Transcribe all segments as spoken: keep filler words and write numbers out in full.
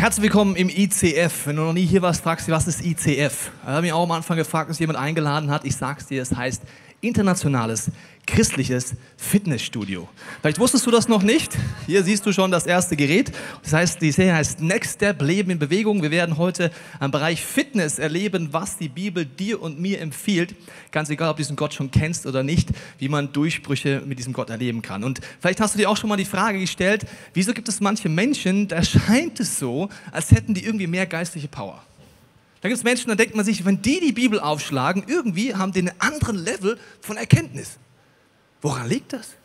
Herzlich willkommen im I C F. Wenn du noch nie hier warst, fragst du, was ist I C F? Ich habe mich auch am Anfang gefragt, dass jemand eingeladen hat. Ich sag's dir, es heißt Internationales Christliches Fitnessstudio. Vielleicht wusstest du das noch nicht. Hier siehst du schon das erste Gerät. Das heißt, die Serie heißt Next Step, Leben in Bewegung. Wir werden heute am Bereich Fitness erleben, was die Bibel dir und mir empfiehlt. Ganz egal, ob du diesen Gott schon kennst oder nicht, wie man Durchbrüche mit diesem Gott erleben kann. Und vielleicht hast du dir auch schon mal die Frage gestellt, wieso gibt es manche Menschen, da scheint es so, als hätten die irgendwie mehr geistliche Power. Da gibt es Menschen, da denkt man sich, wenn die die Bibel aufschlagen, irgendwie haben die einen anderen Level von Erkenntnis. Woran liegt das?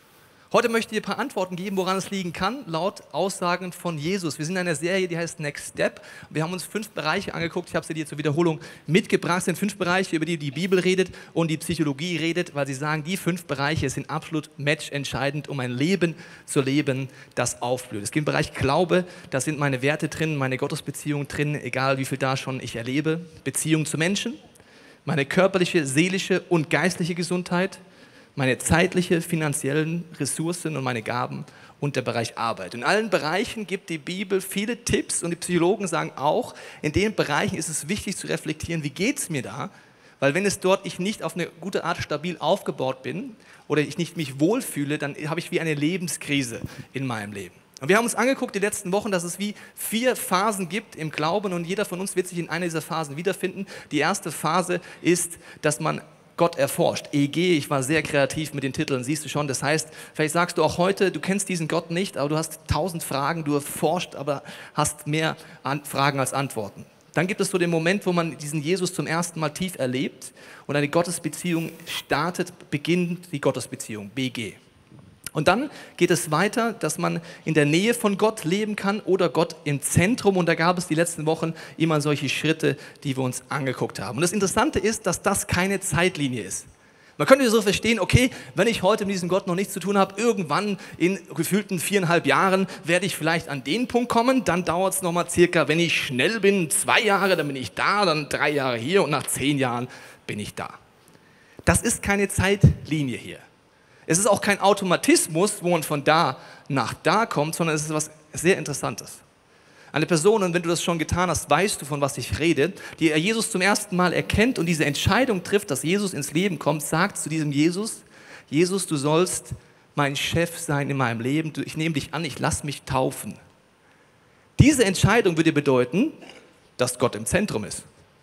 Heute möchte ich dir ein paar Antworten geben, woran es liegen kann, laut Aussagen von Jesus. Wir sind in einer Serie, die heißt Next Step. Wir haben uns fünf Bereiche angeguckt. Ich habe sie dir zur Wiederholung mitgebracht. Es sind fünf Bereiche, über die die Bibel redet und die Psychologie redet, weil sie sagen, die fünf Bereiche sind absolut matchentscheidend, um ein Leben zu leben, das aufblüht. Es geht im Bereich Glaube, da sind meine Werte drin, meine Gottesbeziehung drin, egal wie viel da schon ich erlebe. Beziehung zu Menschen, meine körperliche, seelische und geistliche Gesundheit, meine zeitliche, finanziellen Ressourcen und meine Gaben und der Bereich Arbeit. In allen Bereichen gibt die Bibel viele Tipps und die Psychologen sagen auch, in den Bereichen ist es wichtig zu reflektieren, wie geht es mir da? Weil wenn es dort ich nicht auf eine gute Art stabil aufgebaut bin oder ich nicht mich wohlfühle, dann habe ich wie eine Lebenskrise in meinem Leben. Und wir haben uns angeguckt die letzten Wochen, dass es wie vier Phasen gibt im Glauben und jeder von uns wird sich in einer dieser Phasen wiederfinden. Die erste Phase ist, dass man Gott erforscht. E G, ich war sehr kreativ mit den Titeln, siehst du schon. Das heißt, vielleicht sagst du auch heute, du kennst diesen Gott nicht, aber du hast tausend Fragen, du erforscht, aber hast mehr Fragen als Antworten. Dann gibt es so den Moment, wo man diesen Jesus zum ersten Mal tief erlebt und eine Gottesbeziehung startet, beginnt die Gottesbeziehung, B G. Und dann geht es weiter, dass man in der Nähe von Gott leben kann oder Gott im Zentrum. Und da gab es die letzten Wochen immer solche Schritte, die wir uns angeguckt haben. Und das Interessante ist, dass das keine Zeitlinie ist. Man könnte so verstehen, okay, wenn ich heute mit diesem Gott noch nichts zu tun habe, irgendwann in gefühlten viereinhalb Jahren werde ich vielleicht an den Punkt kommen, dann dauert es nochmal circa, wenn ich schnell bin, zwei Jahre, dann bin ich da, dann drei Jahre hier und nach zehn Jahren bin ich da. Das ist keine Zeitlinie hier. Es ist auch kein Automatismus, wo man von da nach da kommt, sondern es ist etwas sehr Interessantes. Eine Person, und wenn du das schon getan hast, weißt du, von was ich rede, die Jesus zum ersten Mal erkennt und diese Entscheidung trifft, dass Jesus ins Leben kommt, sagt zu diesem Jesus, Jesus, du sollst mein Chef sein in meinem Leben, ich nehme dich an, ich lasse mich taufen. Diese Entscheidung würde bedeuten, dass Gott im Zentrum ist.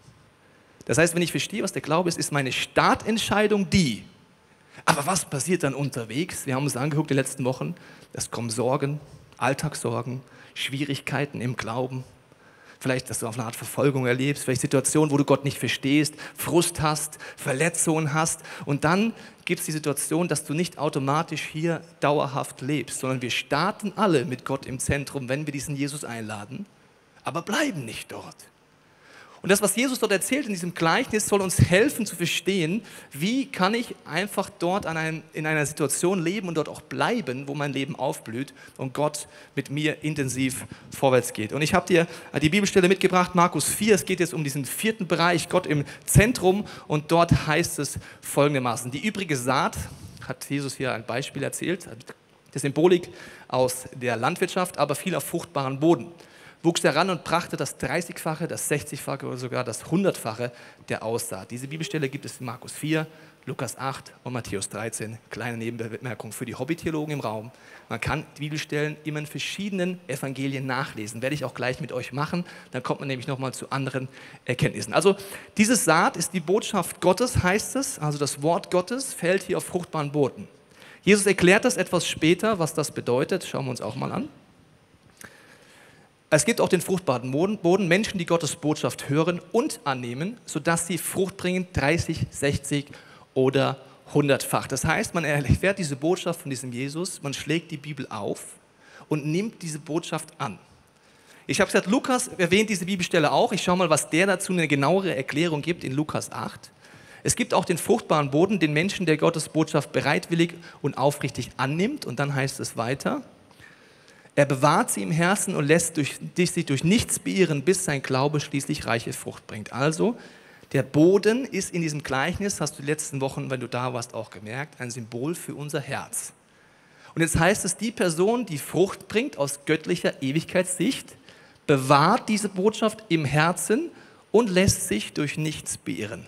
Das heißt, wenn ich verstehe, was der Glaube ist, ist meine Startentscheidung die. Aber was passiert dann unterwegs? Wir haben uns angeguckt die letzten Wochen. Es kommen Sorgen, Alltagssorgen, Schwierigkeiten im Glauben. Vielleicht, dass du auf eine Art Verfolgung erlebst, vielleicht Situationen, wo du Gott nicht verstehst, Frust hast, Verletzungen hast. Und dann gibt es die Situation, dass du nicht automatisch hier dauerhaft lebst, sondern wir starten alle mit Gott im Zentrum, wenn wir diesen Jesus einladen, aber bleiben nicht dort. Und das, was Jesus dort erzählt in diesem Gleichnis, soll uns helfen zu verstehen, wie kann ich einfach dort an einem, in einer Situation leben und dort auch bleiben, wo mein Leben aufblüht und Gott mit mir intensiv vorwärts geht. Und ich habe dir die Bibelstelle mitgebracht, Markus vier, es geht jetzt um diesen vierten Bereich, Gott im Zentrum, und dort heißt es folgendermaßen: Die übrige Saat, hat Jesus hier ein Beispiel erzählt, die Symbolik aus der Landwirtschaft, aber viel auf fruchtbaren Boden. Wuchs heran und brachte das dreißigfache, das sechzigfache oder sogar das hundertfache der Aussaat. Diese Bibelstelle gibt es in Markus vier, Lukas acht und Matthäus dreizehn. Kleine Nebenbemerkung für die Hobbytheologen im Raum. Man kann die Bibelstellen immer in verschiedenen Evangelien nachlesen. Werde ich auch gleich mit euch machen. Dann kommt man nämlich nochmal zu anderen Erkenntnissen. Also diese Saat ist die Botschaft Gottes, heißt es. Also das Wort Gottes fällt hier auf fruchtbaren Boden. Jesus erklärt das etwas später, was das bedeutet. Schauen wir uns auch mal an. Es gibt auch den fruchtbaren Boden, Menschen, die Gottes Botschaft hören und annehmen, sodass sie Frucht bringen, dreißig, sechzig oder hundertfach. Das heißt, man erfährt diese Botschaft von diesem Jesus, man schlägt die Bibel auf und nimmt diese Botschaft an. Ich habe gesagt, Lukas erwähnt diese Bibelstelle auch. Ich schaue mal, was der dazu eine genauere Erklärung gibt in Lukas acht. Es gibt auch den fruchtbaren Boden, den Menschen, der Gottes Botschaft bereitwillig und aufrichtig annimmt. Und dann heißt es weiter: Er bewahrt sie im Herzen und lässt durch, sich durch nichts beirren, bis sein Glaube schließlich reiche Frucht bringt. Also, der Boden ist in diesem Gleichnis, hast du die letzten Wochen, wenn du da warst, auch gemerkt, ein Symbol für unser Herz. Und jetzt heißt es, die Person, die Frucht bringt aus göttlicher Ewigkeitssicht, bewahrt diese Botschaft im Herzen und lässt sich durch nichts beirren.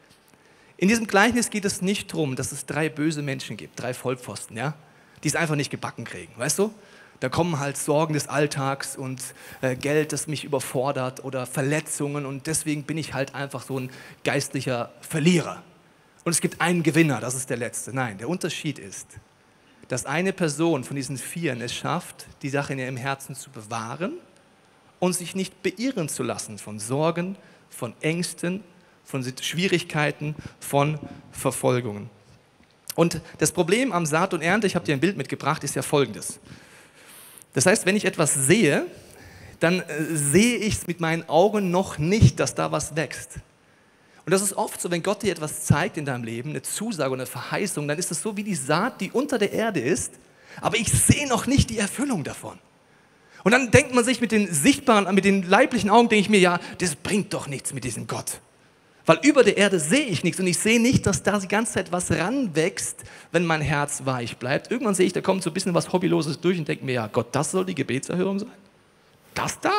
In diesem Gleichnis geht es nicht darum, dass es drei böse Menschen gibt, drei Vollpfosten, ja, die es einfach nicht gebacken kriegen, weißt du? Da kommen halt Sorgen des Alltags und äh, Geld, das mich überfordert oder Verletzungen und deswegen bin ich halt einfach so ein geistlicher Verlierer. Und es gibt einen Gewinner, das ist der Letzte. Nein, der Unterschied ist, dass eine Person von diesen Vieren es schafft, die Sache in ihrem Herzen zu bewahren und sich nicht beirren zu lassen von Sorgen, von Ängsten, von Schwierigkeiten, von Verfolgungen. Und das Problem am Saat und Ernte, ich habe dir ein Bild mitgebracht, ist ja folgendes. Das heißt, wenn ich etwas sehe, dann äh, sehe ich es mit meinen Augen noch nicht, dass da was wächst. Und das ist oft so, wenn Gott dir etwas zeigt in deinem Leben, eine Zusage oder eine Verheißung, dann ist es so wie die Saat, die unter der Erde ist, aber ich sehe noch nicht die Erfüllung davon. Und dann denkt man sich mit den sichtbaren, mit den leiblichen Augen, denke ich mir, ja, das bringt doch nichts mit diesem Gott. Weil über der Erde sehe ich nichts und ich sehe nicht, dass da die ganze Zeit was ranwächst, wenn mein Herz weich bleibt. Irgendwann sehe ich, da kommt so ein bisschen was Hobbyloses durch und denke mir, ja Gott, das soll die Gebetserhörung sein? Das da?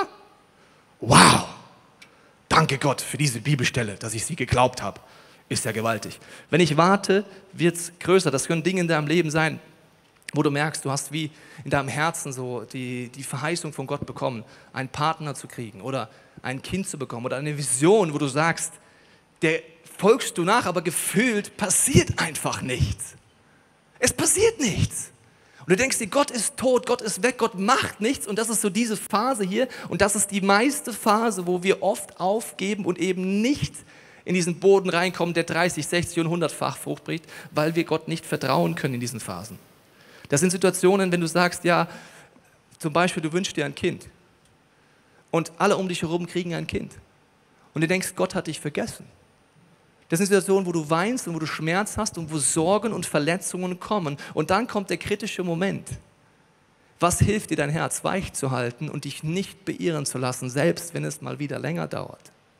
Wow! Danke Gott für diese Bibelstelle, dass ich sie geglaubt habe. Ist ja gewaltig. Wenn ich warte, wird es größer. Das können Dinge in deinem Leben sein, wo du merkst, du hast wie in deinem Herzen so die, die Verheißung von Gott bekommen, einen Partner zu kriegen oder ein Kind zu bekommen oder eine Vision, wo du sagst, der folgst du nach, aber gefühlt passiert einfach nichts. Es passiert nichts. Und du denkst dir, Gott ist tot, Gott ist weg, Gott macht nichts. Und das ist so diese Phase hier. Und das ist die meiste Phase, wo wir oft aufgeben und eben nicht in diesen Boden reinkommen, der dreißig, sechzig und hundertfach Frucht bringt, weil wir Gott nicht vertrauen können in diesen Phasen. Das sind Situationen, wenn du sagst, ja, zum Beispiel, du wünschst dir ein Kind. Und alle um dich herum kriegen ein Kind. Und du denkst, Gott hat dich vergessen. Das sind Situationen, wo du weinst und wo du Schmerz hast und wo Sorgen und Verletzungen kommen. Und dann kommt der kritische Moment. Was hilft dir, dein Herz weich zu halten und dich nicht beirren zu lassen, selbst wenn es mal wieder länger dauert?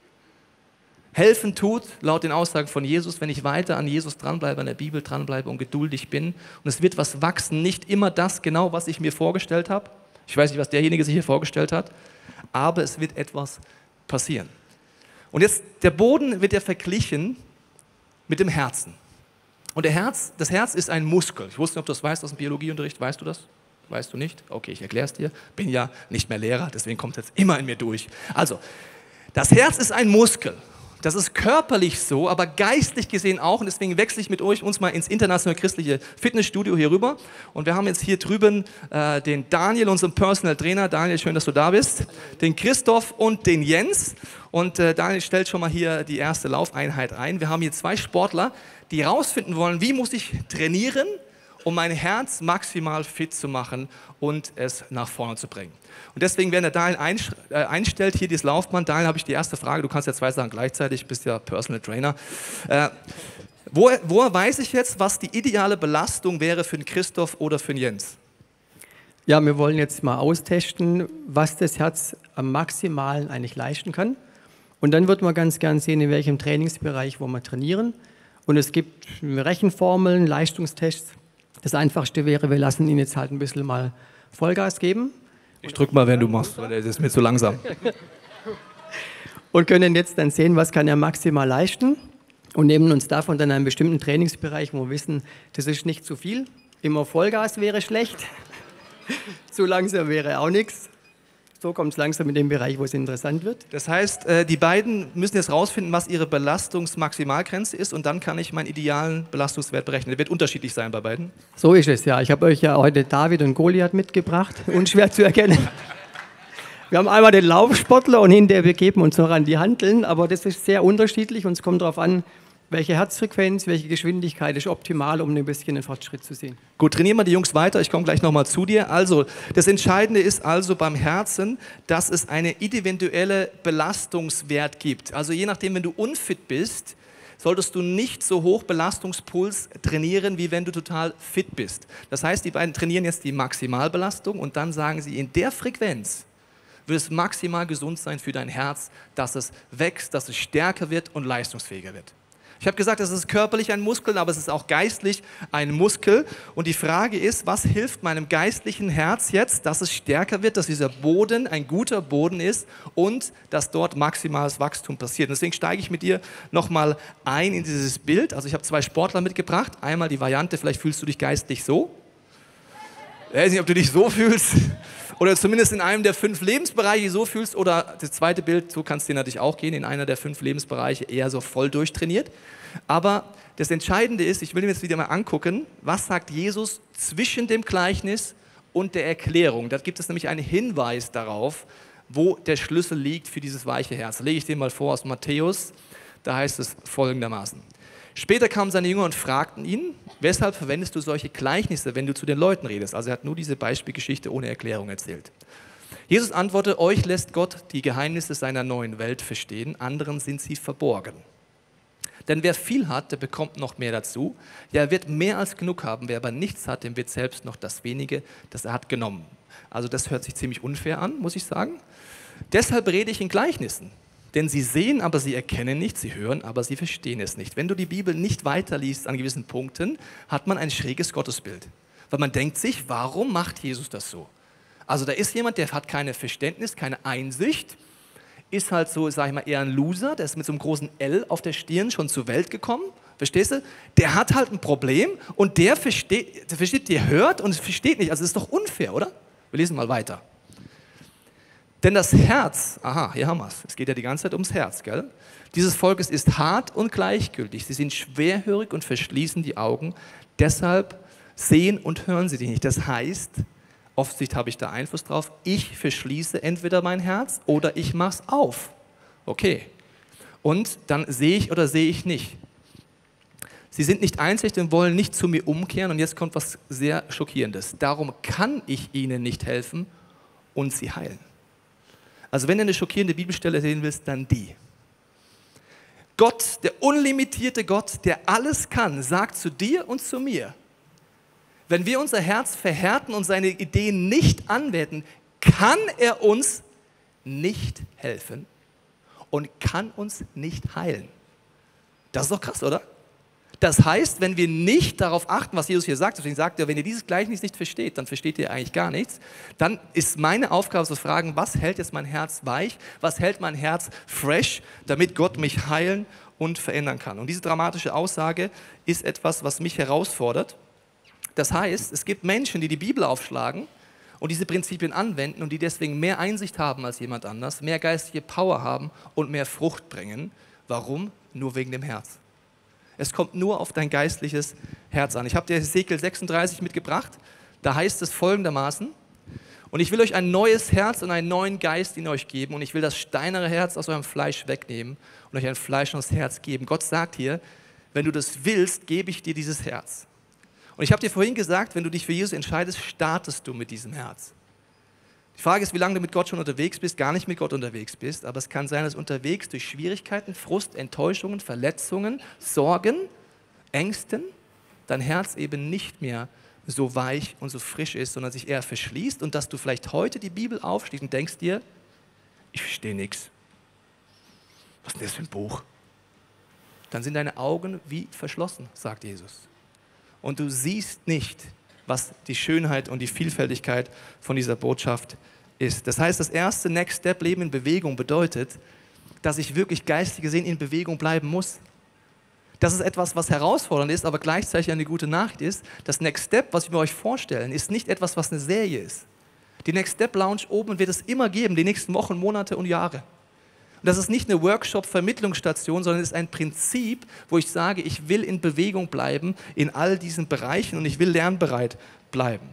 Helfen tut, laut den Aussagen von Jesus, wenn ich weiter an Jesus dranbleibe, an der Bibel dranbleibe und geduldig bin. Und es wird was wachsen, nicht immer das genau, was ich mir vorgestellt habe. Ich weiß nicht, was derjenige sich hier vorgestellt hat, aber es wird etwas passieren. Und jetzt, der Boden wird ja verglichen mit dem Herzen. Und der Herz, das Herz ist ein Muskel. Ich wusste nicht, ob du das weißt aus dem Biologieunterricht. Weißt du das? Weißt du nicht? Okay, ich erkläre es dir. Bin ja nicht mehr Lehrer, deswegen kommt es jetzt immer in mir durch. Also, das Herz ist ein Muskel. Das ist körperlich so, aber geistlich gesehen auch. Und deswegen wechsle ich mit euch uns mal ins internationale christliche Fitnessstudio hier rüber. Und wir haben jetzt hier drüben äh, den Daniel, unseren Personal Trainer. Daniel, schön, dass du da bist. Den Christoph und den Jens. Und äh, Daniel stellt schon mal hier die erste Laufeinheit ein. Wir haben hier zwei Sportler, die herausfinden wollen, wie muss ich trainieren, um mein Herz maximal fit zu machen und es nach vorne zu bringen. Und deswegen, wenn der Daniel einstellt, hier dieses Laufband, Daniel, habe ich die erste Frage, du kannst ja zwei Sachen gleichzeitig, bist ja Personal Trainer. Äh, woher, woher weiß ich jetzt, was die ideale Belastung wäre für den Christoph oder für den Jens? Ja, wir wollen jetzt mal austesten, was das Herz am Maximalen eigentlich leisten kann. Und dann wird man ganz gern sehen, in welchem Trainingsbereich wo wir trainieren. Und es gibt Rechenformeln, Leistungstests. Das Einfachste wäre, wir lassen ihn jetzt halt ein bisschen mal Vollgas geben. Ich drück mal, wenn du machst, weil das ist mir zu langsam. Und können jetzt dann sehen, was kann er maximal leisten und nehmen uns davon dann einen bestimmten Trainingsbereich, wo wir wissen, das ist nicht zu viel. Immer Vollgas wäre schlecht, zu langsam wäre auch nichts. So kommt es langsam in den Bereich, wo es interessant wird. Das heißt, die beiden müssen jetzt rausfinden, was ihre Belastungsmaximalgrenze ist und dann kann ich meinen idealen Belastungswert berechnen. Der wird unterschiedlich sein bei beiden. So ist es, ja. Ich habe euch ja heute David und Goliath mitgebracht, unschwer zu erkennen. Wir haben einmal den Laufsportler und hinterher begeben uns noch an die Hanteln, aber das ist sehr unterschiedlich und es kommt darauf an, welche Herzfrequenz, welche Geschwindigkeit ist optimal, um ein bisschen einen Fortschritt zu sehen. Gut, trainieren wir die Jungs weiter. Ich komme gleich nochmal zu dir. Also, das Entscheidende ist also beim Herzen, dass es eine individuelle Belastungswert gibt. Also je nachdem, wenn du unfit bist, solltest du nicht so hoch Belastungspuls trainieren, wie wenn du total fit bist. Das heißt, die beiden trainieren jetzt die Maximalbelastung und dann sagen sie, in der Frequenz wird es maximal gesund sein für dein Herz, dass es wächst, dass es stärker wird und leistungsfähiger wird. Ich Ich habe gesagt, es ist körperlich ein Muskel, aber es ist auch geistlich ein Muskel. Und die Frage ist, was hilft meinem geistlichen Herz jetzt, dass es stärker wird, dass dieser Boden ein guter Boden ist und dass dort maximales Wachstum passiert. Und deswegen steige ich mit dir nochmal ein in dieses Bild. Also ich habe zwei Sportler mitgebracht. Einmal die Variante, vielleicht fühlst du dich geistlich so. Ich weiß nicht, ob du dich so fühlst oder zumindest in einem der fünf Lebensbereiche so fühlst oder das zweite Bild, so kannst du natürlich auch gehen, in einer der fünf Lebensbereiche eher so voll durchtrainiert. Aber das Entscheidende ist, ich will mir jetzt wieder mal angucken, was sagt Jesus zwischen dem Gleichnis und der Erklärung. Da gibt es nämlich einen Hinweis darauf, wo der Schlüssel liegt für dieses weiche Herz. Da lege ich den mal vor aus Matthäus, da heißt es folgendermaßen. Später kamen seine Jünger und fragten ihn, weshalb verwendest du solche Gleichnisse, wenn du zu den Leuten redest? Also er hat nur diese Beispielgeschichte ohne Erklärung erzählt. Jesus antwortete, euch lässt Gott die Geheimnisse seiner neuen Welt verstehen, anderen sind sie verborgen. Denn wer viel hat, der bekommt noch mehr dazu. Ja, er wird mehr als genug haben. Wer aber nichts hat, dem wird selbst noch das Wenige, das er hat, genommen. Also das hört sich ziemlich unfair an, muss ich sagen. Deshalb rede ich in Gleichnissen. Denn sie sehen, aber sie erkennen nicht, sie hören, aber sie verstehen es nicht. Wenn du die Bibel nicht weiterliest an gewissen Punkten, hat man ein schräges Gottesbild. Weil man denkt sich, warum macht Jesus das so? Also da ist jemand, der hat keine Verständnis, keine Einsicht, ist halt so, sag ich mal, eher ein Loser, der ist mit so einem großen L auf der Stirn schon zur Welt gekommen, verstehst du? Der hat halt ein Problem und der versteht, der versteht, der hört und versteht nicht. Also das ist doch unfair, oder? Wir lesen mal weiter. Denn das Herz, aha, hier haben wir es, es geht ja die ganze Zeit ums Herz, gell? Dieses Volkes ist hart und gleichgültig, sie sind schwerhörig und verschließen die Augen, deshalb sehen und hören sie dich nicht. Das heißt, offensichtlich habe ich da Einfluss drauf, ich verschließe entweder mein Herz oder ich mache es auf. Okay, und dann sehe ich oder sehe ich nicht. Sie sind nicht einsichtig und wollen nicht zu mir umkehren und jetzt kommt was sehr Schockierendes. Darum kann ich ihnen nicht helfen und sie heilen. Also wenn du eine schockierende Bibelstelle sehen willst, dann die. Gott, der unlimitierte Gott, der alles kann, sagt zu dir und zu mir, wenn wir unser Herz verhärten und seine Ideen nicht anwenden, kann er uns nicht helfen und kann uns nicht heilen. Das ist doch krass, oder? Das heißt, wenn wir nicht darauf achten, was Jesus hier sagt, deswegen sagt er, wenn ihr dieses Gleichnis nicht versteht, dann versteht ihr eigentlich gar nichts, dann ist meine Aufgabe zu fragen, was hält jetzt mein Herz weich, was hält mein Herz fresh, damit Gott mich heilen und verändern kann. Und diese dramatische Aussage ist etwas, was mich herausfordert. Das heißt, es gibt Menschen, die die Bibel aufschlagen und diese Prinzipien anwenden und die deswegen mehr Einsicht haben als jemand anders, mehr geistige Power haben und mehr Frucht bringen. Warum? Nur wegen dem Herz. Es kommt nur auf dein geistliches Herz an. Ich habe dir Hesekiel sechsunddreißig mitgebracht. Da heißt es folgendermaßen, und ich will euch ein neues Herz und einen neuen Geist in euch geben und ich will das steinere Herz aus eurem Fleisch wegnehmen und euch ein fleischendes Herz geben. Gott sagt hier, wenn du das willst, gebe ich dir dieses Herz. Und ich habe dir vorhin gesagt, wenn du dich für Jesus entscheidest, startest du mit diesem Herz. Die Frage ist, wie lange du mit Gott schon unterwegs bist, gar nicht mit Gott unterwegs bist, aber es kann sein, dass unterwegs durch Schwierigkeiten, Frust, Enttäuschungen, Verletzungen, Sorgen, Ängsten dein Herz eben nicht mehr so weich und so frisch ist, sondern sich eher verschließt und dass du vielleicht heute die Bibel aufschließt und denkst dir, ich verstehe nichts. Was ist denn das für ein Buch? Dann sind deine Augen wie verschlossen, sagt Jesus. Und du siehst nicht, was die Schönheit und die Vielfältigkeit von dieser Botschaft ist. Das heißt, das erste Next Step, Leben in Bewegung, bedeutet, dass ich wirklich geistig gesehen in Bewegung bleiben muss. Das ist etwas, was herausfordernd ist, aber gleichzeitig eine gute Nachricht ist. Das Next Step, was wir euch vorstellen, ist nicht etwas, was eine Serie ist. Die Next Step Lounge oben wird es immer geben, die nächsten Wochen, Monate und Jahre. Und das ist nicht eine Workshop-Vermittlungsstation, sondern es ist ein Prinzip, wo ich sage, ich will in Bewegung bleiben in all diesen Bereichen und ich will lernbereit bleiben.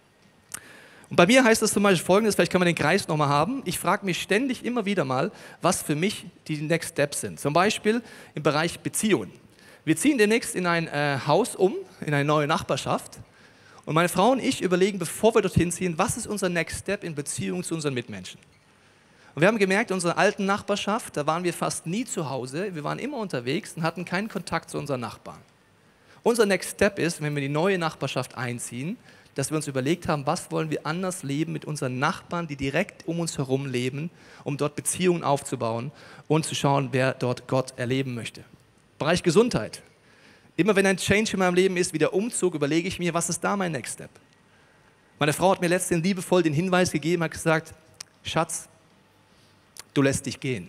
Und bei mir heißt das zum Beispiel Folgendes, vielleicht können wir den Kreis nochmal haben. Ich frage mich ständig immer wieder mal, was für mich die Next Steps sind. Zum Beispiel im Bereich Beziehungen. Wir ziehen demnächst in ein äh, Haus um, in eine neue Nachbarschaft. Und meine Frau und ich überlegen, bevor wir dorthin ziehen, was ist unser Next Step in Beziehung zu unseren Mitmenschen. Und wir haben gemerkt, in unserer alten Nachbarschaft, da waren wir fast nie zu Hause, wir waren immer unterwegs und hatten keinen Kontakt zu unseren Nachbarn. Unser Next Step ist, wenn wir in die neue Nachbarschaft einziehen, dass wir uns überlegt haben, was wollen wir anders leben mit unseren Nachbarn, die direkt um uns herum leben, um dort Beziehungen aufzubauen und zu schauen, wer dort Gott erleben möchte. Bereich Gesundheit. Immer wenn ein Change in meinem Leben ist, wie der Umzug, überlege ich mir, was ist da mein Next Step? Meine Frau hat mir letztens liebevoll den Hinweis gegeben, hat gesagt, Schatz, du lässt dich gehen.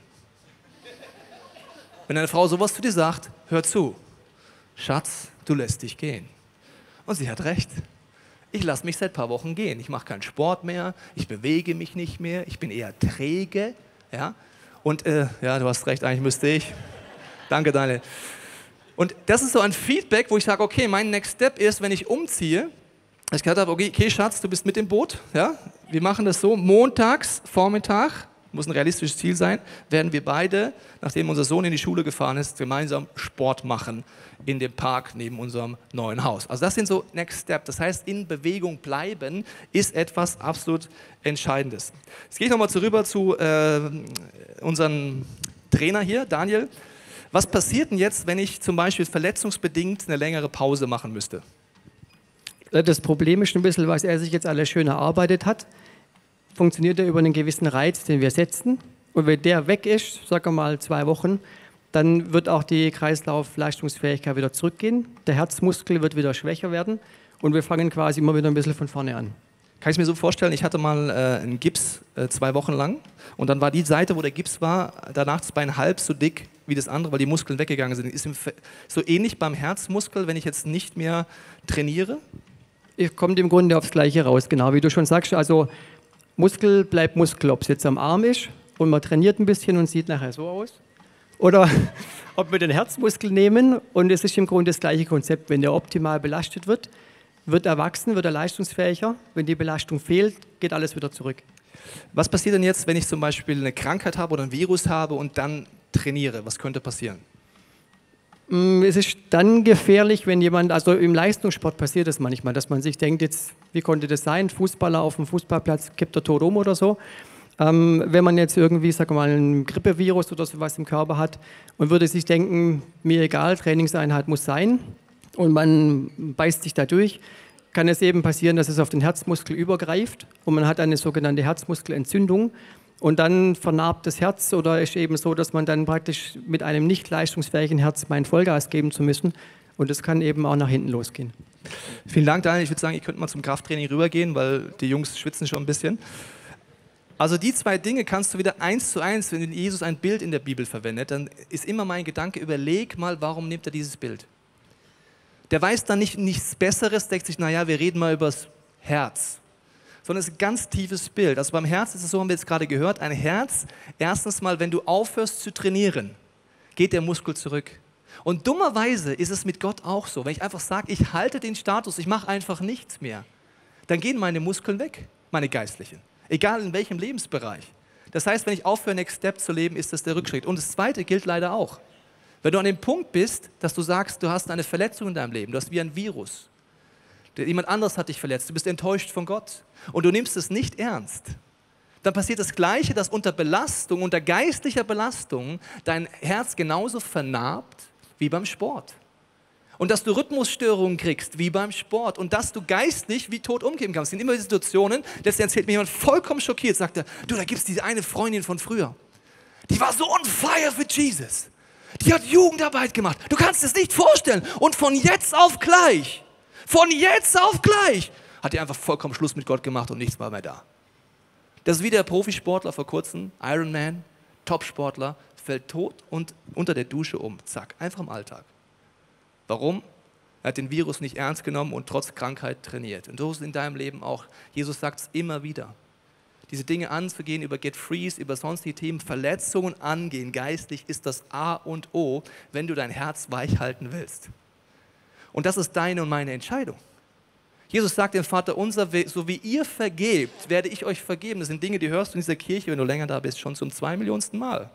Wenn eine Frau sowas zu dir sagt, hör zu, Schatz, du lässt dich gehen. Und sie hat recht. Ich lasse mich seit ein paar Wochen gehen. Ich mache keinen Sport mehr, ich bewege mich nicht mehr, ich bin eher träge. Ja? Und äh, ja, du hast recht, eigentlich müsste ich. Danke, Daniel. Und das ist so ein Feedback, wo ich sage, okay, mein Next Step ist, wenn ich umziehe, dass ich gesagt habe, okay, okay, Schatz, du bist mit im Boot. Ja? Wir machen das so, montags, Vormittag, muss ein realistisches Ziel sein, werden wir beide, nachdem unser Sohn in die Schule gefahren ist, gemeinsam Sport machen in dem Park neben unserem neuen Haus. Also das sind so Next Step. Das heißt, in Bewegung bleiben ist etwas absolut Entscheidendes. Jetzt gehe ich nochmal rüber zu äh, unserem Trainer hier, Daniel. Was passiert denn jetzt, wenn ich zum Beispiel verletzungsbedingt eine längere Pause machen müsste? Das Problem ist ein bisschen, was er sich jetzt alles schön erarbeitet hat. Funktioniert er über einen gewissen Reiz, den wir setzen. Und wenn der weg ist, sagen wir mal zwei Wochen, dann wird auch die Kreislaufleistungsfähigkeit wieder zurückgehen. Der Herzmuskel wird wieder schwächer werden und wir fangen quasi immer wieder ein bisschen von vorne an. Kann ich mir so vorstellen, ich hatte mal äh, einen Gips äh, zwei Wochen lang und dann war die Seite, wo der Gips war, danach das Bein halb so dick wie das andere, weil die Muskeln weggegangen sind. Ist so ähnlich beim Herzmuskel, wenn ich jetzt nicht mehr trainiere? Es kommt im Grunde aufs Gleiche raus, genau wie du schon sagst. Also Muskel bleibt Muskel, ob es jetzt am Arm ist und man trainiert ein bisschen und sieht nachher so aus. Oder ob wir den Herzmuskel nehmen und es ist im Grunde das gleiche Konzept. Wenn der optimal belastet wird, wird er wachsen, wird er leistungsfähiger. Wenn die Belastung fehlt, geht alles wieder zurück. Was passiert denn jetzt, wenn ich zum Beispiel eine Krankheit habe oder ein Virus habe und dann trainiere? Was könnte passieren? Es ist dann gefährlich, wenn jemand, also im Leistungssport passiert das manchmal, dass man sich denkt, jetzt, wie konnte das sein? Fußballer auf dem Fußballplatz kippt er tot um oder so. Ähm, wenn man jetzt irgendwie, sag mal, ein Grippevirus oder sowas im Körper hat und würde sich denken, mir egal, Trainingseinheit muss sein und man beißt sich da durch, kann es eben passieren, dass es auf den Herzmuskel übergreift und man hat eine sogenannte Herzmuskelentzündung. Und dann vernarbt das Herz oder ist eben so, dass man dann praktisch mit einem nicht leistungsfähigen Herz meint, Vollgas geben zu müssen. Und das kann eben auch nach hinten losgehen. Vielen Dank, Daniel. Ich würde sagen, ich könnte mal zum Krafttraining rübergehen, weil die Jungs schwitzen schon ein bisschen. Also die zwei Dinge kannst du wieder eins zu eins, wenn Jesus ein Bild in der Bibel verwendet, dann ist immer mein Gedanke, überleg mal, warum nimmt er dieses Bild? Der weiß dann nicht nichts Besseres, denkt sich, naja, wir reden mal über das Herz. Sondern es ist ein ganz tiefes Bild. Also beim Herz ist es so, haben wir jetzt gerade gehört, ein Herz, erstens mal, wenn du aufhörst zu trainieren, geht der Muskel zurück. Und dummerweise ist es mit Gott auch so. Wenn ich einfach sage, ich halte den Status, ich mache einfach nichts mehr, dann gehen meine Muskeln weg, meine geistlichen. Egal in welchem Lebensbereich. Das heißt, wenn ich aufhöre, Next Step zu leben, ist das der Rückschritt. Und das Zweite gilt leider auch. Wenn du an dem Punkt bist, dass du sagst, du hast eine Verletzung in deinem Leben, du hast wie ein Virus, jemand anderes hat dich verletzt, du bist enttäuscht von Gott und du nimmst es nicht ernst, dann passiert das Gleiche, dass unter Belastung, unter geistlicher Belastung dein Herz genauso vernarbt wie beim Sport. Und dass du Rhythmusstörungen kriegst wie beim Sport und dass du geistlich wie tot umgehen kannst. Es sind immer Situationen, letztens erzählt mir jemand vollkommen schockiert, sagte, du, da gibt es diese eine Freundin von früher, die war so on fire für Jesus. Die hat Jugendarbeit gemacht. Du kannst es nicht vorstellen. Und von jetzt auf gleich Von jetzt auf gleich hat er einfach vollkommen Schluss mit Gott gemacht und nichts war mehr da. Das ist wie der Profisportler vor kurzem, Ironman, Topsportler, fällt tot und unter der Dusche um. Zack, einfach im Alltag. Warum? Er hat den Virus nicht ernst genommen und trotz Krankheit trainiert. Und so ist es in deinem Leben auch. Jesus sagt es immer wieder. Diese Dinge anzugehen, über Get Freeze, über sonstige Themen, Verletzungen angehen, geistlich ist das A und O, wenn du dein Herz weich halten willst. Und das ist deine und meine Entscheidung. Jesus sagt dem Vater unser, so wie ihr vergebt, werde ich euch vergeben. Das sind Dinge, die hörst du in dieser Kirche, wenn du länger da bist, schon zum zwei Millionsten Mal.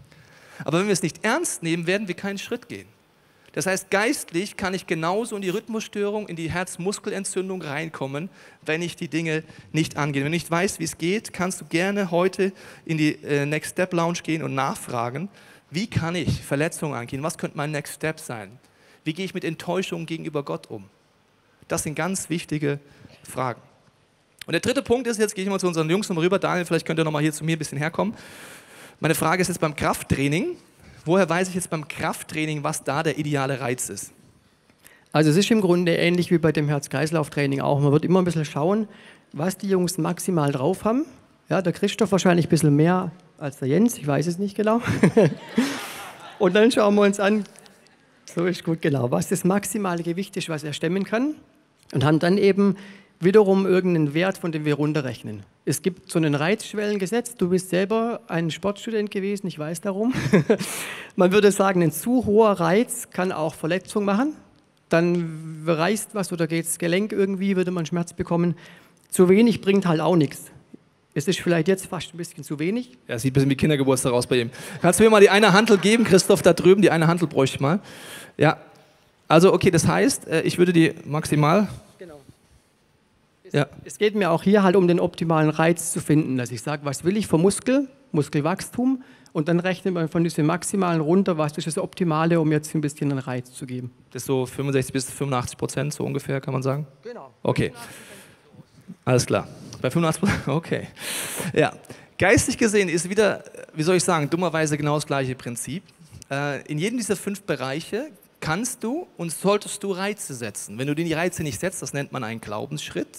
Aber wenn wir es nicht ernst nehmen, werden wir keinen Schritt gehen. Das heißt, geistlich kann ich genauso in die Rhythmusstörung, in die Herzmuskelentzündung reinkommen, wenn ich die Dinge nicht angehe. Wenn du nicht weißt, wie es geht, kannst du gerne heute in die äh, Next Step Lounge gehen und nachfragen, wie kann ich Verletzungen angehen? Was könnte mein Next Step sein? Wie gehe ich mit Enttäuschungen gegenüber Gott um? Das sind ganz wichtige Fragen. Und der dritte Punkt ist, jetzt gehe ich mal zu unseren Jungs nochmal rüber. Daniel, vielleicht könnt ihr nochmal hier zu mir ein bisschen herkommen. Meine Frage ist jetzt beim Krafttraining, woher weiß ich jetzt beim Krafttraining, was da der ideale Reiz ist? Also es ist im Grunde ähnlich wie bei dem Herz-Kreislauf-Training auch. Man wird immer ein bisschen schauen, was die Jungs maximal drauf haben. Ja, der Christoph wahrscheinlich ein bisschen mehr als der Jens, ich weiß es nicht genau. Und dann schauen wir uns an, so ist gut, genau, was das maximale Gewicht ist, was er stemmen kann. Und haben dann eben wiederum irgendeinen Wert, von dem wir runterrechnen. Es gibt so einen Reizschwellengesetz. Du bist selber ein Sportstudent gewesen, ich weiß darum. Man würde sagen, ein zu hoher Reiz kann auch Verletzung machen. Dann reißt was oder geht das Gelenk irgendwie, würde man Schmerz bekommen. Zu wenig bringt halt auch nichts. Es ist vielleicht jetzt fast ein bisschen zu wenig. Ja, sieht ein bisschen wie Kindergeburtstag aus bei ihm. Kannst du mir mal die eine Hantel geben, Christoph, da drüben? Die eine Hantel bräuchte ich mal. Ja, also okay, das heißt, ich würde die maximal... Genau. Es, ja. es geht mir auch hier halt um den optimalen Reiz zu finden, dass ich sage, was will ich vom Muskel, Muskelwachstum, und dann rechnet man von diesem Maximalen runter, was ist das Optimale, um jetzt ein bisschen einen Reiz zu geben. Das ist so fünfundsechzig bis fünfundachtzig Prozent, so ungefähr, kann man sagen? Genau. Okay, alles klar. Bei fünfundachtzig Prozent, okay. Ja, geistig gesehen ist wieder, wie soll ich sagen, dummerweise genau das gleiche Prinzip. In jedem dieser fünf Bereiche kannst du und solltest du Reize setzen. Wenn du die Reize nicht setzt, das nennt man einen Glaubensschritt,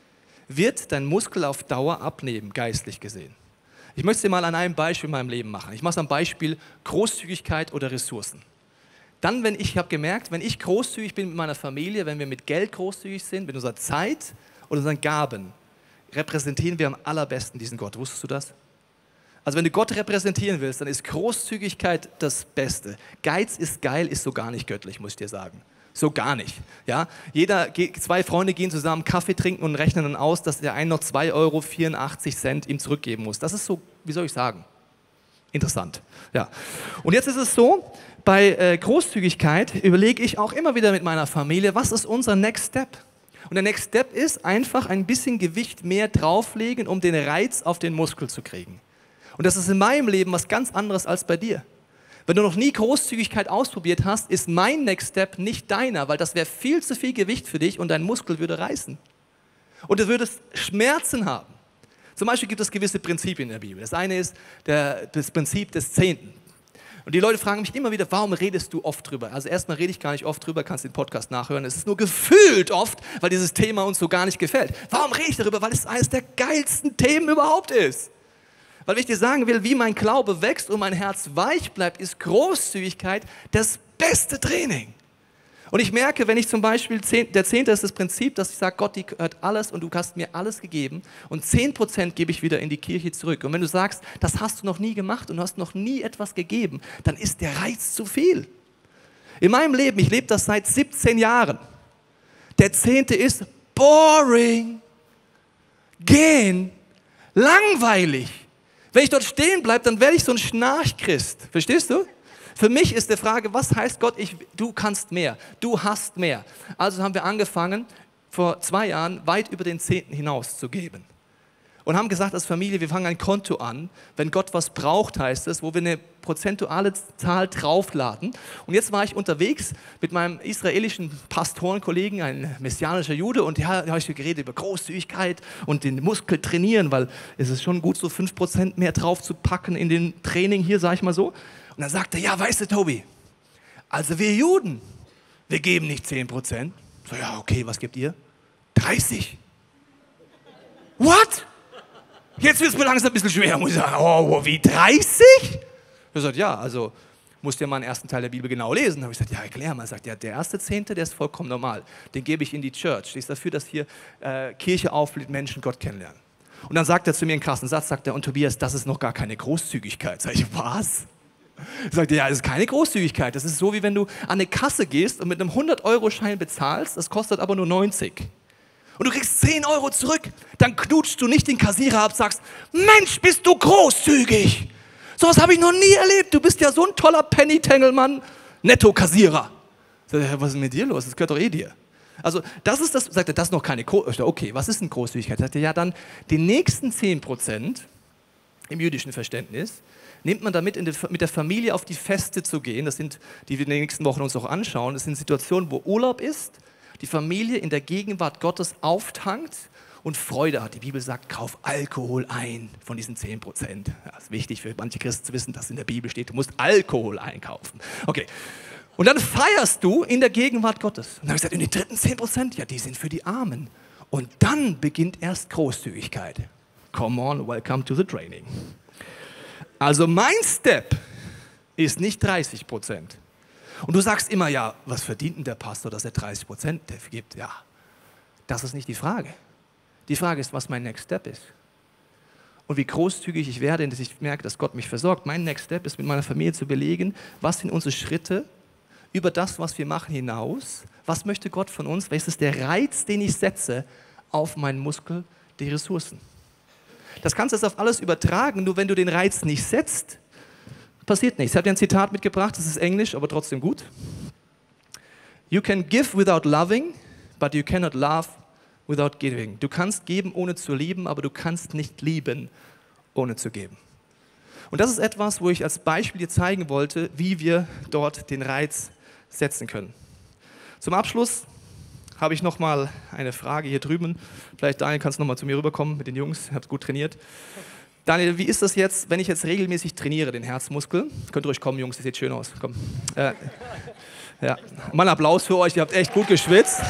wird dein Muskel auf Dauer abnehmen, geistlich gesehen. Ich möchte es dir mal an einem Beispiel in meinem Leben machen. Ich mache es am Beispiel Großzügigkeit oder Ressourcen. Dann, wenn ich habe gemerkt, wenn ich großzügig bin mit meiner Familie, wenn wir mit Geld großzügig sind, mit unserer Zeit und unseren Gaben, repräsentieren wir am allerbesten diesen Gott. Wusstest du das? Also wenn du Gott repräsentieren willst, dann ist Großzügigkeit das Beste. Geiz ist geil, ist so gar nicht göttlich, muss ich dir sagen. So gar nicht. Ja? Jeder, zwei Freunde gehen zusammen Kaffee trinken und rechnen dann aus, dass der eine noch zwei Euro vierundachtzig ihm zurückgeben muss. Das ist so, wie soll ich sagen, interessant. Ja. Und jetzt ist es so, bei äh, Großzügigkeit überlege ich auch immer wieder mit meiner Familie, was ist unser Next Step? Und der Next Step ist einfach ein bisschen Gewicht mehr drauflegen, um den Reiz auf den Muskel zu kriegen. Und das ist in meinem Leben was ganz anderes als bei dir. Wenn du noch nie Großzügigkeit ausprobiert hast, ist mein Next Step nicht deiner, weil das wäre viel zu viel Gewicht für dich und dein Muskel würde reißen. Und du würdest Schmerzen haben. Zum Beispiel gibt es gewisse Prinzipien in der Bibel. Das eine ist der, das Prinzip des Zehnten. Und die Leute fragen mich immer wieder, warum redest du oft drüber? Also erstmal rede ich gar nicht oft drüber, kannst den Podcast nachhören. Es ist nur gefühlt oft, weil dieses Thema uns so gar nicht gefällt. Warum rede ich darüber? Weil es eines der geilsten Themen überhaupt ist. Weil ich dir sagen will, wie mein Glaube wächst und mein Herz weich bleibt, ist Großzügigkeit das beste Training. Und ich merke, wenn ich zum Beispiel, der Zehnte ist das Prinzip, dass ich sage, Gott, die gehört alles und du hast mir alles gegeben und zehn Prozent gebe ich wieder in die Kirche zurück. Und wenn du sagst, das hast du noch nie gemacht und du hast noch nie etwas gegeben, dann ist der Reiz zu viel. In meinem Leben, ich lebe das seit siebzehn Jahren, der Zehnte ist boring, gehen, langweilig. Wenn ich dort stehen bleibe, dann werde ich so ein Schnarchchrist. Verstehst du? Für mich ist die Frage, was heißt Gott, ich, du kannst mehr, du hast mehr. Also haben wir angefangen, vor zwei Jahren weit über den Zehnten hinaus zu geben. Und haben gesagt als Familie, wir fangen ein Konto an. Wenn Gott was braucht, heißt es, wo wir eine prozentuale Zahl draufladen. Und jetzt war ich unterwegs mit meinem israelischen Pastorenkollegen, ein messianischer Jude, und ja, da habe ich geredet über Großzügigkeit und den Muskel trainieren, weil es ist schon gut, so fünf Prozent mehr drauf zu packen in den Training hier, sage ich mal so. Und dann sagte er, ja, weißt du, Tobi, also wir Juden, wir geben nicht zehn Prozent. So, ja, okay, was gebt ihr? dreißig. What? Jetzt wird es mir langsam ein bisschen schwer. Muss ich sagen, oh, wie dreißig? Er sagt, ja, also musst du ja mal den ersten Teil der Bibel genau lesen. Da habe ich gesagt, ja, erklär mal. Er sagt, ja, der erste Zehnte, der ist vollkommen normal. Den gebe ich in die Church. Der ist dafür, dass hier äh, Kirche aufblüht, Menschen Gott kennenlernen. Und dann sagt er zu mir einen krassen Satz, sagt er, und Tobias, das ist noch gar keine Großzügigkeit. Sag ich, was? Er sagt, ja, das ist keine Großzügigkeit. Das ist so, wie wenn du an eine Kasse gehst und mit einem hundert-Euro-Schein bezahlst, das kostet aber nur neunzig. Und du kriegst zehn Euro zurück, dann knutschst du nicht den Kassierer ab, sagst, Mensch, bist du großzügig. So was habe ich noch nie erlebt. Du bist ja so ein toller Penny-Tangle-Mann, Netto-Kassierer. Was ist mit dir los? Das gehört doch eh dir. Also das ist das, sagt er, das ist noch keine Großzügigkeit. Okay, was ist denn Großzügigkeit? Sagt er, ja, dann die nächsten zehn Prozent im jüdischen Verständnis nimmt man damit, in die, mit der Familie auf die Feste zu gehen. Das sind, die wir in den nächsten Wochen uns auch anschauen. Das sind Situationen, wo Urlaub ist, die Familie in der Gegenwart Gottes auftankt und Freude hat. Die Bibel sagt, kauf Alkohol ein von diesen zehn Prozent. Ja, ist wichtig für manche Christen zu wissen, dass in der Bibel steht, du musst Alkohol einkaufen. Okay. Und dann feierst du in der Gegenwart Gottes. Und dann habe ich gesagt, und die dritten zehn Prozent, ja, die sind für die Armen. Und dann beginnt erst Großzügigkeit. Come on, welcome to the training. Also mein Step ist nicht dreißig Prozent. Und du sagst immer, ja, was verdient denn der Pastor, dass er dreißig Prozent gibt? Ja, das ist nicht die Frage. Die Frage ist, was mein Next Step ist. Und wie großzügig ich werde, dass ich merke, dass Gott mich versorgt. Mein Next Step ist, mit meiner Familie zu belegen, was sind unsere Schritte über das, was wir machen, hinaus. Was möchte Gott von uns? Welches ist der Reiz, den ich setze auf meinen Muskel, die Ressourcen? Das kannst du jetzt auf alles übertragen, nur wenn du den Reiz nicht setzt, passiert nichts. Ich habe dir ein Zitat mitgebracht, das ist Englisch, aber trotzdem gut. You can give without loving, but you cannot love without giving. Du kannst geben, ohne zu lieben, aber du kannst nicht lieben, ohne zu geben. Und das ist etwas, wo ich als Beispiel dir zeigen wollte, wie wir dort den Reiz setzen können. Zum Abschluss habe ich noch mal eine Frage hier drüben. Vielleicht, Daniel, kannst du noch mal zu mir rüberkommen mit den Jungs. Ihr habt gut trainiert. Daniel, wie ist das jetzt, wenn ich jetzt regelmäßig trainiere, den Herzmuskel? Könnt ihr euch kommen, Jungs, das sieht schön aus. Komm. Äh, ja. Mal einen Applaus für euch, ihr habt echt gut geschwitzt.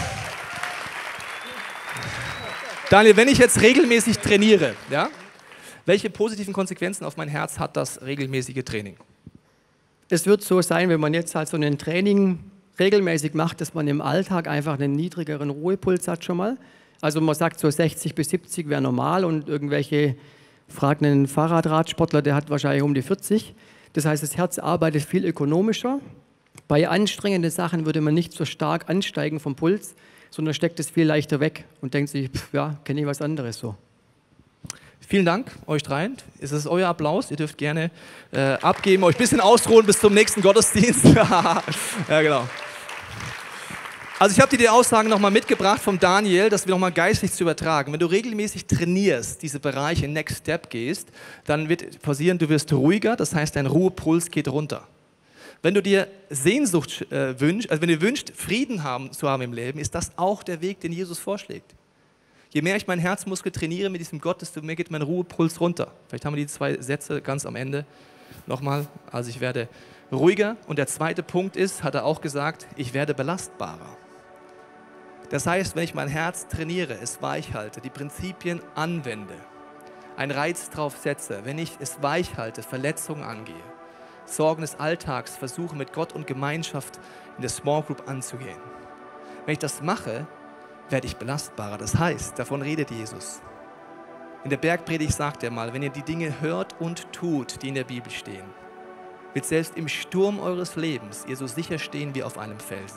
Daniel, wenn ich jetzt regelmäßig trainiere, ja, welche positiven Konsequenzen auf mein Herz hat das regelmäßige Training? Es wird so sein, wenn man jetzt halt so ein Training regelmäßig macht, dass man im Alltag einfach einen niedrigeren Ruhepuls hat schon mal. Also man sagt so sechzig bis siebzig wäre normal und irgendwelche, fragt einen Fahrradradsportler, der hat wahrscheinlich um die vierzig. Das heißt, das Herz arbeitet viel ökonomischer. Bei anstrengenden Sachen würde man nicht so stark ansteigen vom Puls, sondern steckt es viel leichter weg und denkt sich, pff, ja, kenne ich was anderes so. Vielen Dank euch dreien. Es ist euer Applaus. Ihr dürft gerne äh, abgeben, euch ein bisschen ausruhen bis zum nächsten Gottesdienst. Ja, genau. Also ich habe dir die Aussagen nochmal mitgebracht vom Daniel, das wir nochmal geistlich zu übertragen. Wenn du regelmäßig trainierst, diese Bereiche Next Step gehst, dann wird passieren, du wirst ruhiger, das heißt, dein Ruhepuls geht runter. Wenn du dir Sehnsucht äh, wünschst, also wenn du wünschst, Frieden haben, zu haben im Leben, ist das auch der Weg, den Jesus vorschlägt. Je mehr ich meinen Herzmuskel trainiere mit diesem Gott, desto mehr geht mein Ruhepuls runter. Vielleicht haben wir die zwei Sätze ganz am Ende nochmal. Also ich werde ruhiger. Und der zweite Punkt ist, hat er auch gesagt, ich werde belastbarer. Das heißt, wenn ich mein Herz trainiere, es weich halte, die Prinzipien anwende, einen Reiz drauf setze, wenn ich es weich halte, Verletzungen angehe, Sorgen des Alltags versuche mit Gott und Gemeinschaft in der Small Group anzugehen. Wenn ich das mache, werde ich belastbarer. Das heißt, davon redet Jesus. In der Bergpredigt sagt er mal, wenn ihr die Dinge hört und tut, die in der Bibel stehen, wird selbst im Sturm eures Lebens ihr so sicher stehen wie auf einem Felsen.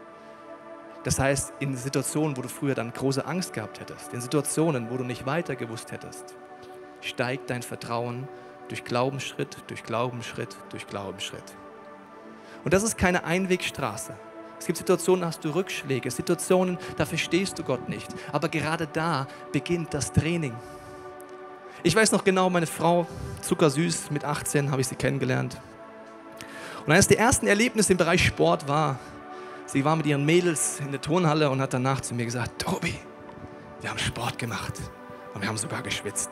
Das heißt, in Situationen, wo du früher dann große Angst gehabt hättest, in Situationen, wo du nicht weiter gewusst hättest, steigt dein Vertrauen durch Glaubensschritt, durch Glaubensschritt, durch Glaubensschritt. Und das ist keine Einwegstraße. Es gibt Situationen, da hast du Rückschläge, Situationen, da verstehst du Gott nicht. Aber gerade da beginnt das Training. Ich weiß noch genau, meine Frau, zuckersüß, mit achtzehn habe ich sie kennengelernt. Und eines der ersten Erlebnisse im Bereich Sport war, sie war mit ihren Mädels in der Turnhalle und hat danach zu mir gesagt, Tobi, wir haben Sport gemacht und wir haben sogar geschwitzt.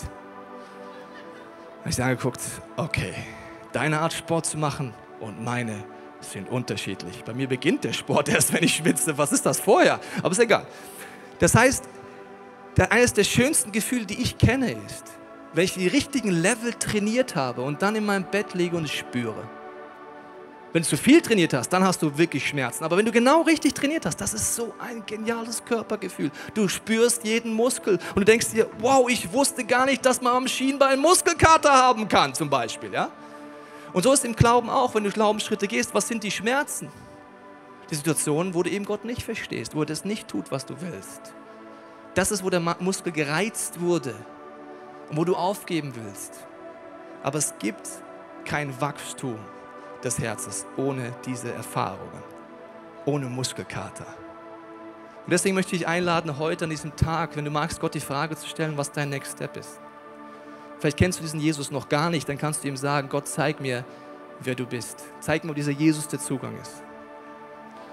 Da habe ich sie angeguckt, okay, deine Art Sport zu machen und meine sind unterschiedlich. Bei mir beginnt der Sport erst, wenn ich schwitze. Was ist das vorher? Aber ist egal. Das heißt, eines der schönsten Gefühle, die ich kenne, ist, wenn ich die richtigen Level trainiert habe und dann in meinem Bett liege und es spüre. Wenn du zu viel trainiert hast, dann hast du wirklich Schmerzen. Aber wenn du genau richtig trainiert hast, das ist so ein geniales Körpergefühl. Du spürst jeden Muskel und du denkst dir, wow, ich wusste gar nicht, dass man am Schienbein Muskelkater haben kann, zum Beispiel. Ja? Und so ist im Glauben auch, wenn du Glaubensschritte gehst, was sind die Schmerzen? Die Situationen, wo du eben Gott nicht verstehst, wo er das nicht tut, was du willst. Das ist, wo der Muskel gereizt wurde und wo du aufgeben willst. Aber es gibt kein Wachstum des Herzens ohne diese Erfahrungen, ohne Muskelkater. Und deswegen möchte ich dich einladen, heute an diesem Tag, wenn du magst, Gott die Frage zu stellen, was dein Next Step ist. Vielleicht kennst du diesen Jesus noch gar nicht, dann kannst du ihm sagen, Gott, zeig mir, wer du bist. Zeig mir, wo dieser Jesus der Zugang ist.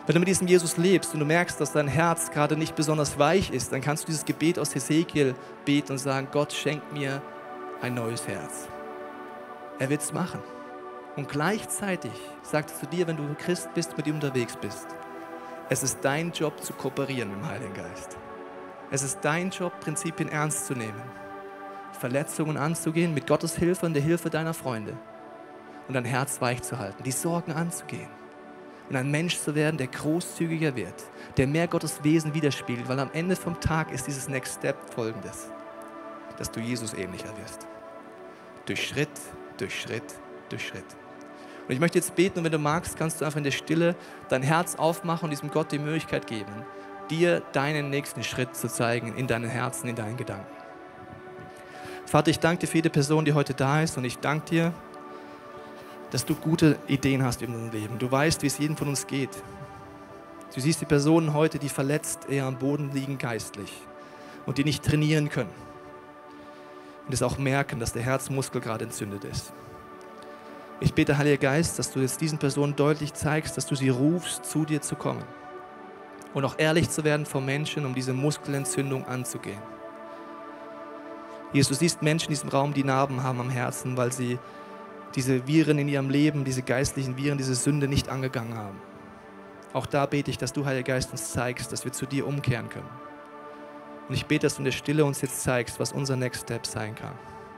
Wenn du mit diesem Jesus lebst und du merkst, dass dein Herz gerade nicht besonders weich ist, dann kannst du dieses Gebet aus Hesekiel beten und sagen, Gott, schenk mir ein neues Herz. Er wird es machen. Und gleichzeitig sagt er zu dir, wenn du Christ bist, mit ihm unterwegs bist, es ist dein Job zu kooperieren mit dem Heiligen Geist. Es ist dein Job, Prinzipien ernst zu nehmen, Verletzungen anzugehen, mit Gottes Hilfe und der Hilfe deiner Freunde und dein Herz weich zu halten, die Sorgen anzugehen und ein Mensch zu werden, der großzügiger wird, der mehr Gottes Wesen widerspiegelt, weil am Ende vom Tag ist dieses Next Step folgendes, dass du Jesus ähnlicher wirst. Durch Schritt, durch Schritt, durch Schritt. Und ich möchte jetzt beten und wenn du magst, kannst du einfach in der Stille dein Herz aufmachen und diesem Gott die Möglichkeit geben, dir deinen nächsten Schritt zu zeigen in deinen Herzen, in deinen Gedanken. Vater, ich danke dir für jede Person, die heute da ist und ich danke dir, dass du gute Ideen hast in unserem Leben. Du weißt, wie es jedem von uns geht. Du siehst die Personen heute, die verletzt eher am Boden liegen geistlich und die nicht trainieren können und es auch merken, dass der Herzmuskel gerade entzündet ist. Ich bete, Heiliger Geist, dass du jetzt diesen Personen deutlich zeigst, dass du sie rufst, zu dir zu kommen und auch ehrlich zu werden vor Menschen, um diese Muskelentzündung anzugehen. Jesus, du siehst Menschen in diesem Raum, die Narben haben am Herzen, weil sie diese Viren in ihrem Leben, diese geistlichen Viren, diese Sünde nicht angegangen haben. Auch da bete ich, dass du, Heiliger Geist, uns zeigst, dass wir zu dir umkehren können. Und ich bete, dass du in der Stille uns jetzt zeigst, was unser Next Step sein kann.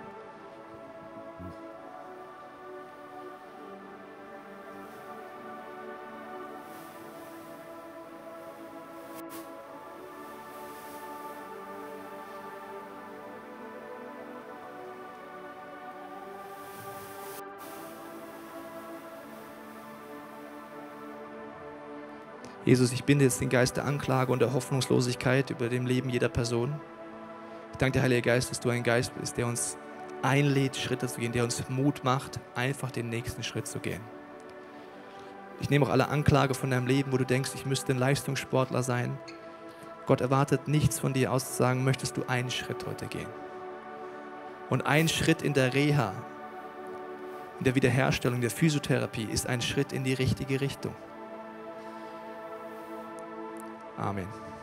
Jesus, ich binde jetzt den Geist der Anklage und der Hoffnungslosigkeit über dem Leben jeder Person. Ich danke dir, Heiliger Geist, dass du ein Geist bist, der uns einlädt, Schritte zu gehen, der uns Mut macht, einfach den nächsten Schritt zu gehen. Ich nehme auch alle Anklage von deinem Leben, wo du denkst, ich müsste ein Leistungssportler sein. Gott erwartet nichts von dir, aus zu sagen, möchtest du einen Schritt heute gehen. Und ein Schritt in der Reha, in der Wiederherstellung, der Physiotherapie ist ein Schritt in die richtige Richtung. Amen.